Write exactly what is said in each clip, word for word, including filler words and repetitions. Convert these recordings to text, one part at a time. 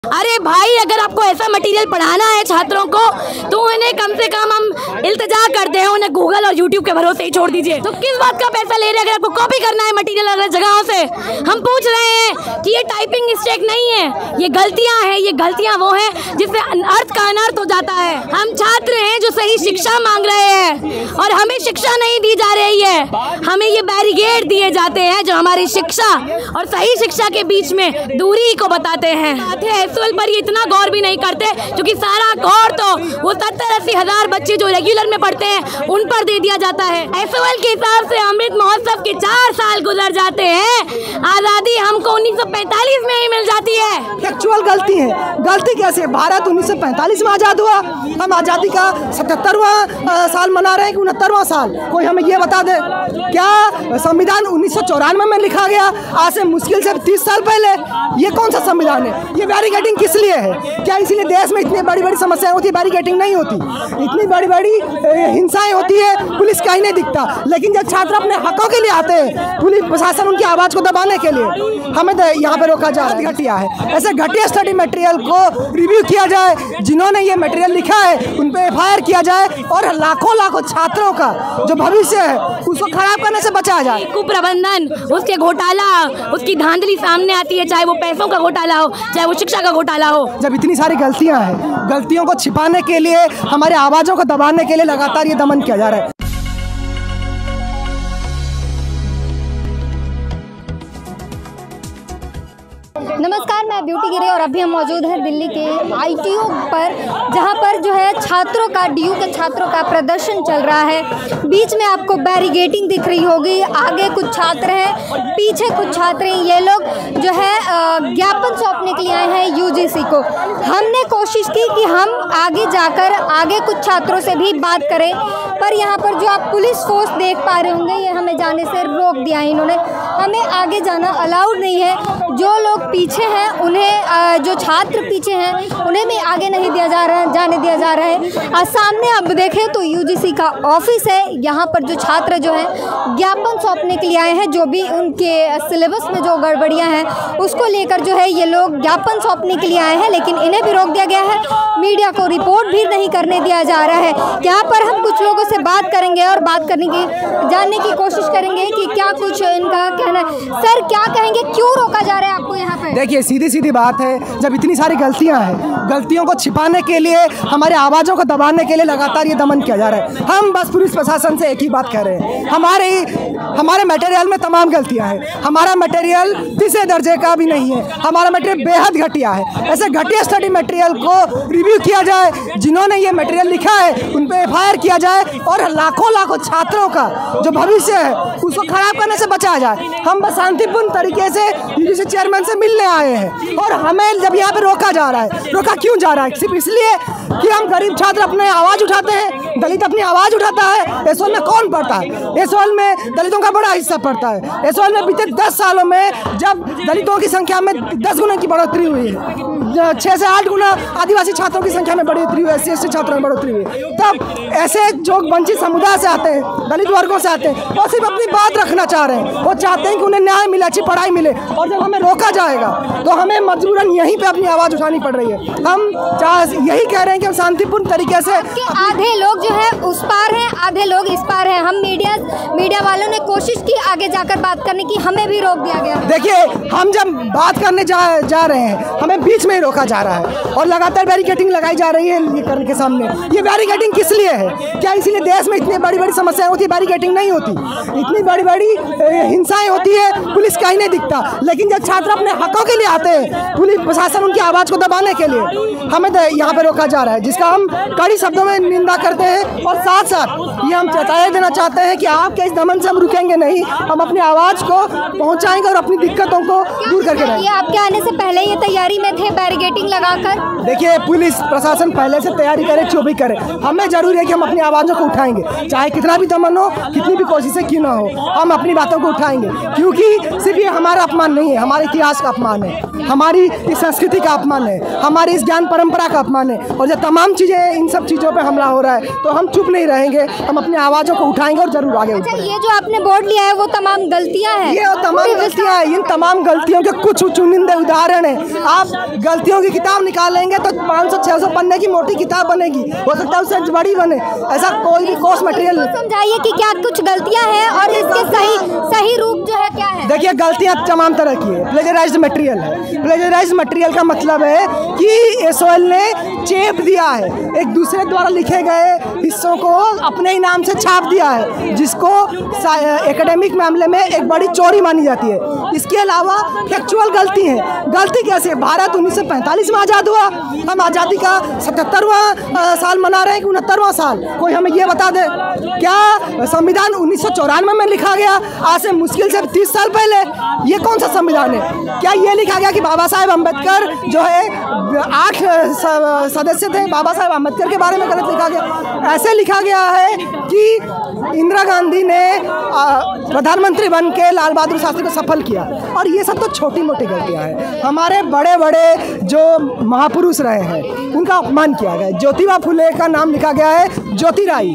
अरे भाई, अगर आपको ऐसा मटेरियल पढ़ाना है छात्रों को तो उन्हें कम से कम हम इल्तिजा करते हैं, उन्हें गूगल और यूट्यूब के भरोसे ही छोड़ दीजिए। तो किस बात का पैसा ले रहे हैं? अगर आपको कॉपी करना है मटेरियल अलग जगहों से, हम पूछ रहे हैं कि ये टाइपिंग मिस्टेक नहीं है, ये गलतियां हैं। ये गलतियां वो हैं जिससे अर्थ का अनर्थ हो जाता है। हम छात्र हैं जो सही शिक्षा मांग रहे हैं और हमें शिक्षा नहीं दी जा रही है। हमें ये बैरिकेड दिए जाते हैं जो हमारी शिक्षा और सही शिक्षा के बीच में दूरी को बताते हैं। एसओएल पर ये इतना गौर भी नहीं करते, क्योंकि सारा गौर तो वो सत्तर अस्सी हजार बच्चे जो रेगुलर में पढ़ते हैं उन पर दे दिया जाता है। एसओएल के हिसाब से अमृत महोत्सव के चार साल गुजर जाते हैं, आजादी हमको उन्नीस सौ पैंतालीस में ही मिल जाती है। एक्चुअल गलती है। गलती कैसे? भारत उन्नीस सौ पैंतालीस में आज़ाद हुआ, हम आज़ादी का सतहत्तरवां साल मना रहे हैं कि उनहत्तरवां साल। कोई हमें ये बता दे, क्या संविधान उन्नीस सौ चौरानवे में लिखा गया, आज से मुश्किल से तीस साल पहले? ये कौन सा संविधान है? ये बैरिकेडिंग किस लिए है? क्या इसीलिए देश में इतनी बड़ी बड़ी समस्याएं होती है? बैरिकेडिंग नहीं होती, इतनी बड़ी बड़ी हिंसाएं होती है, पुलिस का ही नहीं दिखता। लेकिन जब छात्र अपने हकों के लिए आते हैं, पुलिस प्रशासन उनकी आवाज़ को दबाने के लिए हमें यहाँ पे रोका जा रहा है। घटिया है। ऐसे घटिया स्टडी मटेरियल को रिव्यू किया जाए, जिन्होंने ये मटेरियल लिखा है उन पर एफ आई आर किया जाए और लाखों लाखों छात्रों का जो भविष्य है उसको खराब करने से बचाया जाए। कुप्रबंधन, उसके घोटाला, उसकी धांधली सामने आती है, चाहे वो पैसों का घोटाला हो, चाहे वो शिक्षा का घोटाला हो। जब इतनी सारी गलतियां हैं, गलतियों को छिपाने के लिए, हमारे आवाज़ों को दबाने के लिए लगातार ये दमन किया जा रहा है। नमस्कार, मैं ब्यूटी गिरी और अभी हम मौजूद हैं दिल्ली के आई टी ओ पर, जहां पर जो है छात्रों का, डी यू के छात्रों का प्रदर्शन चल रहा है। बीच में आपको बैरिकेडिंग दिख रही होगी, आगे कुछ छात्र हैं, पीछे कुछ छात्र हैं। ये लोग जो है ज्ञापन सौंपने के लिए आए हैं यू जी सी को। हमने कोशिश की कि हम आगे जाकर आगे कुछ छात्रों से भी बात करें, पर यहाँ पर जो आप पुलिस फोर्स देख पा रहे होंगे, ये हमें जाने से रोक दिया है इन्होंने। हमें आगे जाना अलाउड नहीं है। जो लोग पीछे हैं उन्हें, जो छात्र पीछे हैं उन्हें भी आगे नहीं दिया जा रहा है, जाने दिया जा रहा है। और सामने आप देखें तो यू जी सी का ऑफिस है। यहाँ पर जो छात्र जो हैं ज्ञापन सौंपने के लिए आए हैं, जो भी उनके सिलेबस में जो गड़बड़ियाँ हैं उसको लेकर जो है ये लोग ज्ञापन सौंपने के लिए आए हैं, लेकिन इन्हें भी रोक दिया गया है। मीडिया को रिपोर्ट भी नहीं करने दिया जा रहा है। यहाँ पर हम कुछ लोगों से बात करेंगे और बात करने की जानने की कोशिश करेंगे कि क्या कुछ इनका कहना है। सर, क्या कहेंगे, क्यों रोका जा रहा है आपको यहाँ पे? देखिए, सीधी सीधी बात है, जब इतनी सारी गलतियां हैं, गलतियों को छिपाने के लिए, हमारे आवाज़ों को दबाने के लिए लगातार ये दमन किया जा रहा है। हम बस पुलिस प्रशासन से एक ही बात कह रहे हैं, हमारे हमारे मटेरियल में तमाम गलतियां हैं। हमारा मटेरियल तीसरे दर्जे का भी नहीं है, हमारा मटेरियल बेहद घटिया है। ऐसे घटिया स्टडी मटेरियल को रिव्यू किया जाए, जिन्होंने ये मटेरियल लिखा है उन पर एफ आई आर किया जाए और लाखों लाखों छात्रों का जो भविष्य है उसको खराब करने से बचाया जाए। हम बस शांतिपूर्ण तरीके से यू जी सी चेयरमैन से मिलने आए हैं और हमें जब यहाँ पे रोका जा रहा है, रोका क्यों जा रहा है? सिर्फ इसलिए कि हम गरीब छात्र अपने आवाज़ उठाते हैं, दलित अपनी आवाज़ उठाता है। एसओएल में कौन पढ़ता है? एसओएल में दलितों का बड़ा हिस्सा पड़ता है। एसओएल में बीते दस सालों में जब दलितों की संख्या में दस गुना की बढ़ोतरी हुई है, छः से आठ गुना आदिवासी छात्रों की संख्या में बढ़ोतरी हुई है, एस सी एस टी छात्रों में बढ़ोतरी हुई है, तब ऐसे जो वंचित समुदाय से आते हैं, दलित वर्गों से आते हैं, वो सिर्फ अपनी बात रखना चाह रहे हैं। वो चाहते हैं कि उन्हें न्याय मिले, अच्छी पढ़ाई मिले, और जब हमें रोका जाएगा तो हमें मजबूरन यहीं पे अपनी आवाज़ उठानी पड़ रही है। हम यही कह रहे हैं कि हम शांतिपूर्ण तरीके से, आधे लोग जो है उस पार हैं, आधे लोग इस पार हैं। हम मीडिया मीडिया वालों ने कोशिश की आगे जाकर बात करने की, हमें भी रोक दिया गया। देखिए, हम जब बात करने जा जा रहे हैं, हमें बीच में ही रोका जा रहा है और लगातार बैरिकेडिंग लगाई जा रही है ये करने के सामने। ये बैरिकेडिंग किस लिए है? क्या इसीलिए देश में इतनी बड़ी बड़ी समस्याएं होती है? बैरिकेडिंग नहीं होती, इतनी बड़ी बड़ी हिंसाएं होती है, पुलिस का ही नहीं दिखता। लेकिन जब छात्र अपने हकों के लिए आते हैं, पुलिस प्रशासन उनकी आवाज़ को दबाने के लिए हमें यहाँ पे रोका जा रहा है, जिसका हम कड़ी शब्दों में निंदा करते हैं। और साथ साथ ये हम चेतावनी देना चाहते हैं कि आपके इस दमन से हम रुकेंगे नहीं, हम अपनी आवाज़ को पहुँचाएंगे और अपनी दिक्कतों को दूर करके रहेंगे। ये आपके आने से पहले ये तैयारी में थे बैरिकेडिंग लगाकर? देखिए, पुलिस प्रशासन पहले से तैयारी करे, जो भी करे, हमें जरूरी है कि हम अपनी आवाज़ों को उठाएंगे, चाहे कितना भी दमन हो, कितनी भी कोशिशें क्यों ना हो, हम अपनी बातों को उठाएंगे। क्योंकि सिर्फ ये हमारा अपमान नहीं है, हमारे इतिहास का अपमान है, हमारी इस संस्कृति का अपमान है, हमारी इस ज्ञान परंपरा का अपमान है। और से तमाम चीज़ें, इन सब चीज़ों पे हमला हो रहा है, तो हम चुप नहीं रहेंगे, हम अपनी आवाज़ों को उठाएंगे और जरूर आगे अच्छा, ये जो आपने बोर्ड लिया है वो तमाम गलतियां हैं? ये तमाम गलतियां हैं। इन तमाम गलतियों के कुछ चुनिंदे उदाहरण हैं। आप गलतियों की किताब निकालेंगे तो पाँच सौ छह सौ पन्ने की मोटी किताब बनेगी, हो सकता है उससे बड़ी बने। ऐसा कोई भी कोर्स मटेरियल समझाइए कि क्या कुछ गलतियां हैं और इसके सही सही रूप जो है क्या है? देखिए, गलतियां तमाम तरह की है। प्लेजराइज्ड मटेरियल है। प्लेजराइज्ड मटेरियल का मतलब है कि एसओएल ने चेप दिया है, एक दूसरे द्वारा लिखे गए हिस्सों को अपने ही नाम से छाप दिया है, जिसको एकेडमिक मामले में एक बड़ी चोरी मानी जाती है। इसके अलावा फैक्चुअल गलती है। गलती कैसे? भारत उन्नीस सौ पैंतालीस में आज़ाद हुआ, हम आज़ादी का सतहत्तरवां साल मना रहे हैं कि उनहत्तरवां साल। कोई हमें ये बता दे, क्या संविधान उन्नीस सौ चौरानवे में लिखा गया, आज से मुश्किल से तीस साल पहले? ये कौन सा संविधान है? क्या ये लिखा गया कि बाबा साहेब अम्बेडकर जो है आठ सदस्य थे, बाबा साहेब अम्बेडकर के बारे में गलत लिखा गया? ऐसे लिखा गया है कि इंदिरा गांधी ने प्रधानमंत्री बन के लाल बहादुर शास्त्री को सफल किया, और ये सब तो छोटी मोटी गलतियां हैं। हमारे बड़े बड़े जो महापुरुष रहे हैं उनका अपमान किया गया। ज्योतिबा फुले का नाम लिखा गया है ज्योतिराई,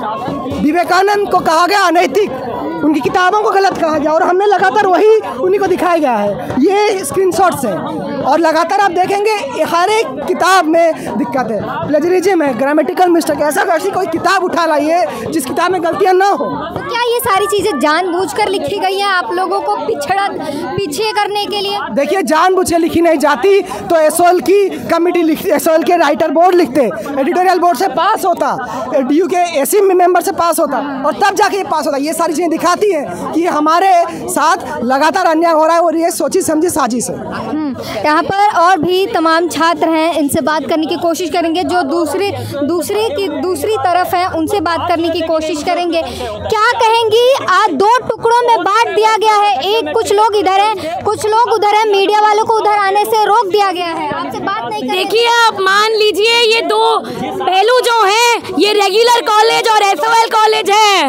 विवेकानंद को कहा गया अनैतिक, उनकी किताबों को गलत कहा गया, और हमने लगातार वही उन्हीं को दिखाया गया है। ये स्क्रीनशॉट्स हैं, और लगातार आप देखेंगे हर एक किताब में दिक्कत है, प्लेजरिज्म है, ग्रामेटिकल मिस्टेक। ऐसा ऐसी कोई किताब उठा लाइए जिस किताब में गलतियां ना हो। तो क्या ये सारी चीज़ें जानबूझकर लिखी गई हैं आप लोगों को पिछड़ा पीछे करने के लिए? देखिए, जानबूझ के लिखी नहीं जाती तो एसओएल की कमेटी लिखती, एसओएल के राइटर बोर्ड लिखते, एडिटोरियल बोर्ड से पास होता, डीयू के एसी मेंबर से पास होता, और तब जाके ये पास होता। ये सारी चीज़ें दिखाती हैं कि हमारे साथ लगातार अन्याय हो रहा है, और ये सोची समझी साजिश है। यहाँ पर और भी तमाम छात्र हैं, इनसे बात करने की कोशिश करेंगे। जो दूसरे दूसरे की दूसरी तरफ हैं उनसे बात करने की कोशिश करेंगे। क्या कहेंगी, आज दो टुकड़ों में बांट दिया गया है, एक कुछ लोग इधर हैं, कुछ लोग उधर हैं, मीडिया वालों को उधर आने से रोक दिया गया है, आपसे बात नहीं करेंगे। देखिए, आप मान लीजिए ये दो पहलू जो हैं, ये रेगुलर कॉलेज और एसओएल कॉलेज है।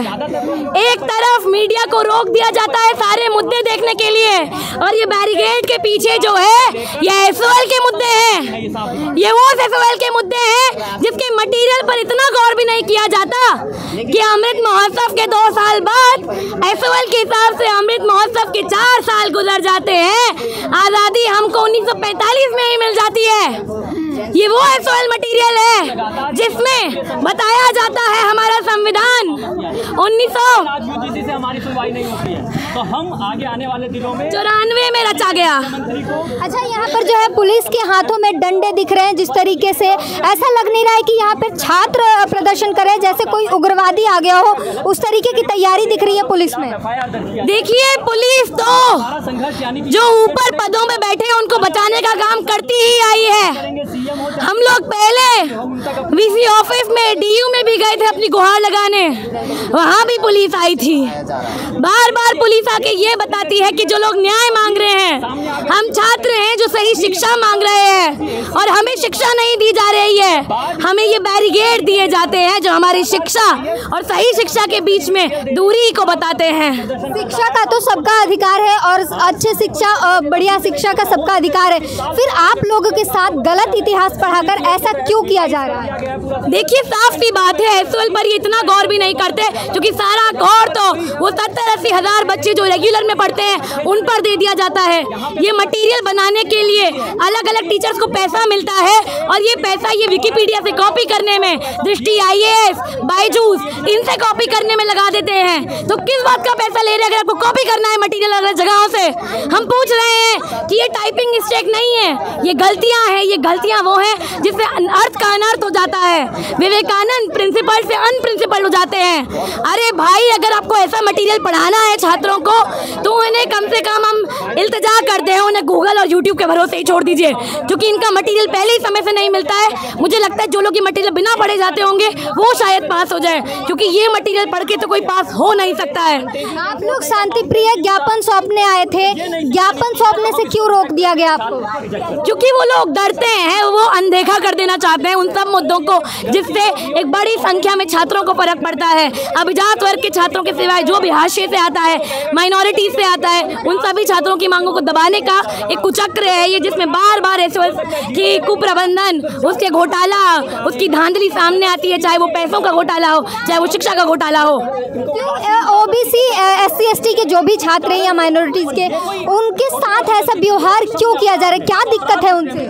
एक तरफ मीडिया को रोक दिया जाता है सारे मुद्दे देखने के लिए, और ये बैरिकेड के पीछे जो है ये एसओएल के मुद्दे हैं। ये वो एसओएल के मुद्दे हैं जिसके मटेरियल पर इतना गौर भी नहीं किया जाता कि अमृत महोत्सव के दो साल बाद एसओएल के हिसाब से अमृत महोत्सव के चार साल गुजर जाते हैं। आज़ादी हमको उन्नीस सौ पैंतालीस में ही मिल जाती है। ये वो एसओएल मटेरियल है जिसमें बताया जाता है हमारा संविधान उन्नीस सौ जिससे हमारी सुनवाई नहीं होती है, तो हम आगे आने वाले दिनों में चौरानवे में रचा गया। अच्छा, यहाँ पर जो है पुलिस के हाथों में डंडे दिख रहे हैं, जिस तरीके से ऐसा लग नहीं रहा है कि यहाँ पे छात्र प्रदर्शन करे जैसे कोई उग्रवादी आ गया हो, उस तरीके की तैयारी दिख रही है पुलिस में। देखिए, पुलिस तो जो ऊपर पदों में बैठे हैं उनको बचाने का काम करती ही आई है। हम लोग पहले वीसी ऑफिस में, डीयू में भी गए थे अपनी गुहार लगाने, वहाँ भी पुलिस आई थी। बार बार पुलिस आके ये बताती है कि जो लोग न्याय मांग रहे हैं, हम छात्र हैं जो सही शिक्षा मांग रहे हैं, और हमें शिक्षा नहीं दी जा रही है। हमें ये बैरिकेड दिए जाते हैं जो हमारी शिक्षा और सही शिक्षा के बीच में दूरी को बताते हैं। शिक्षा का तो सबका अधिकार है, और अच्छे शिक्षा और बढ़िया शिक्षा का सबका अधिकार है, फिर आप लोगों के साथ गलत इतिहास पढ़ाकर ऐसा क्यों किया जा रहा है? देखिए, साफ सी बात है, एसओएल पर ये इतना गौर भी नहीं करते, क्योंकि सारा गौर तो वो सत्तर अस्सी हजार बच्चे जो रेगुलर में पढ़ते हैं उन पर दे दिया जाता है। ये मटेरियल बनाने के लिए अलग अलग टीचर्स को पैसा मिलता है, और ये पैसा ये विकिपीडिया से कॉपी करने में, दृष्टि, आईएएस, बायजूस, इनसे कॉपी करने में लगा देते हैं। तो किस बात का पैसा ले रहे हैं? अगर आपको कॉपी करना है मटेरियल अलग जगहों से, हम पूछ रहे हैं कि ये टाइपिंग मिस्टेक नहीं है, ये गलतियां हैं। ये गलतियां वो हैं जिससे अर्थ का अनर्थ हो जाता है, विवेकानंद प्रिंसिपल से अनप्रिंसिपल हो जाते हैं। अरे भाई, अगर आपको ऐसा मटेरियल पढ़ाना है छात्रों को, तो उन्हें कम से कम हम इल्तिजा करते हैं, उन्हें गूगल और यूट्यूब के भरोसे ही छोड़ दीजिए, क्योंकि इनका मटेरियल पहले ही समय से नहीं मिलता है। मुझे लगता है जो लोग ये मटेरियल बिना पढ़े जाते होंगे वो शायद पास हो जाए, क्योंकि ये मटेरियल पढ़ के तो कोई पास हो नहीं सकता है। आप लोग शांति प्रिय ज्ञापन सौंपने आए थे, ज्ञापन सौंपने से क्यों रोक दिया गया आपको? क्योंकि वो लोग डरते हैं, वो अनदेखा कर देना चाहते हैं उन सब मुद्दों को जिससे एक बड़ी संख्या में छात्रों को फर्क पड़ता है। अभिजात वर्ग के छात्रों के सिवाय जो भी हाशिए से आता है, माइनॉरिटीज से आता है, उन सभी छात्रों की मांगों को दबाने का एक कुचक्र है ये, जिसमें बार बार एसओएल की कुप्रबंधन, उसके घोटाला, उसकी धांधली सामने आती है, चाहे वो पैसों का घोटाला हो, चाहे वो शिक्षा का घोटाला हो। ओबीसी एससी एसटी के जो भी छात्र हैं या माइनॉरिटीज के, उनके साथ ऐसा व्यवहार क्यों किया जा रहा है? क्या दिक्कत है उनसे?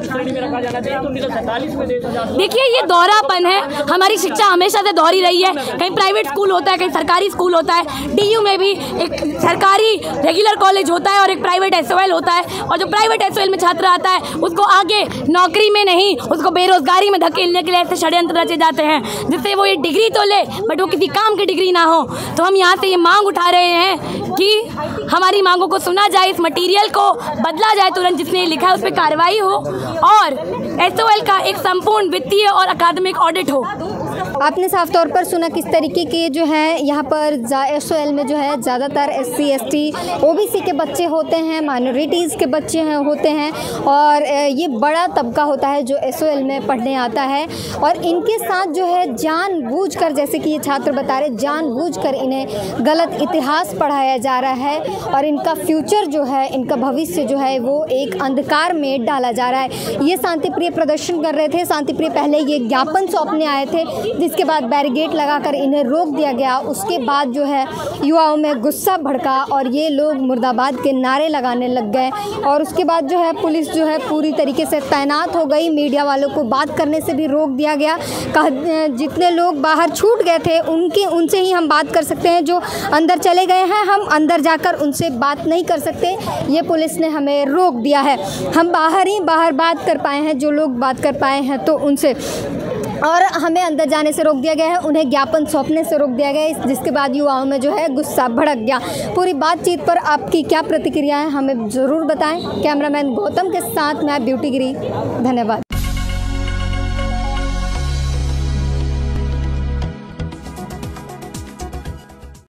देखिए, ये दोहरापन है। हमारी शिक्षा हमेशा से दोहरी रही है। कहीं प्राइवेट स्कूल होता है, कहीं सरकारी स्कूल होता है। डीयू में भी एक सरकारी रेगुलर कॉलेज होता है और एक प्राइवेट एसओएल होता है, और जो प्राइवेट एसओएल में छात्र आता है उसको आगे नौकरी में नहीं, उसको बेरोजगारी में धकेलने के लिए ऐसे षड्यंत्र रचे जाते हैं जिससे वो ये डिग्री तो ले बट वो किसी काम की डिग्री ना हो। तो हम यहाँ से ये मांग उठा रहे हैं कि हमारी मांगों को सुना जाए, इस मटेरियल को बदला जाए तुरंत, जिसने लिखा है उस पर कार्रवाई हो और एसओएल का एक संपूर्ण वित्तीय और अकादमिक ऑडिट हो। आपने साफ तौर पर सुना किस तरीके के जो है यहाँ पर एसओएल में जो है ज़्यादातर एससी एसटी ओबीसी के बच्चे होते हैं, माइनॉरिटीज़ के बच्चे हैं होते हैं, और ये बड़ा तबका होता है जो एसओएल में पढ़ने आता है। और इनके साथ जो है जानबूझकर, जैसे कि ये छात्र बता रहे, जानबूझकर इन्हें गलत इतिहास पढ़ाया जा रहा है और इनका फ्यूचर जो है, इनका भविष्य जो है वो एक अंधकार में डाला जा रहा है। ये शांतिप्रिय प्रदर्शन कर रहे थे, शांतिप्रिय पहले ये ज्ञापन सौंपने आए थे, जिसके बाद बैरिकेड लगाकर इन्हें रोक दिया गया। उसके बाद जो है युवाओं में गुस्सा भड़का और ये लोग मुर्दाबाद के नारे लगाने लग गए, और उसके बाद जो है पुलिस जो है पूरी तरीके से तैनात हो गई। मीडिया वालों को बात करने से भी रोक दिया गया। कहा जितने लोग बाहर छूट गए थे उनके उनसे ही हम बात कर सकते हैं, जो अंदर चले गए हैं हम अंदर जाकर उनसे बात नहीं कर सकते, ये पुलिस ने हमें रोक दिया है। हम बाहर ही बाहर बात कर पाए हैं, जो लोग बात कर पाए हैं तो उनसे, और हमें अंदर जाने से रोक दिया गया है, उन्हें ज्ञापन सौंपने से रोक दिया गया है, जिसके बाद युवाओं में जो है गुस्सा भड़क गया। पूरी बातचीत पर आपकी क्या प्रतिक्रिया है हमें ज़रूर बताएं। कैमरामैन गौतम के साथ मैं ब्यूटी गिरी, धन्यवाद।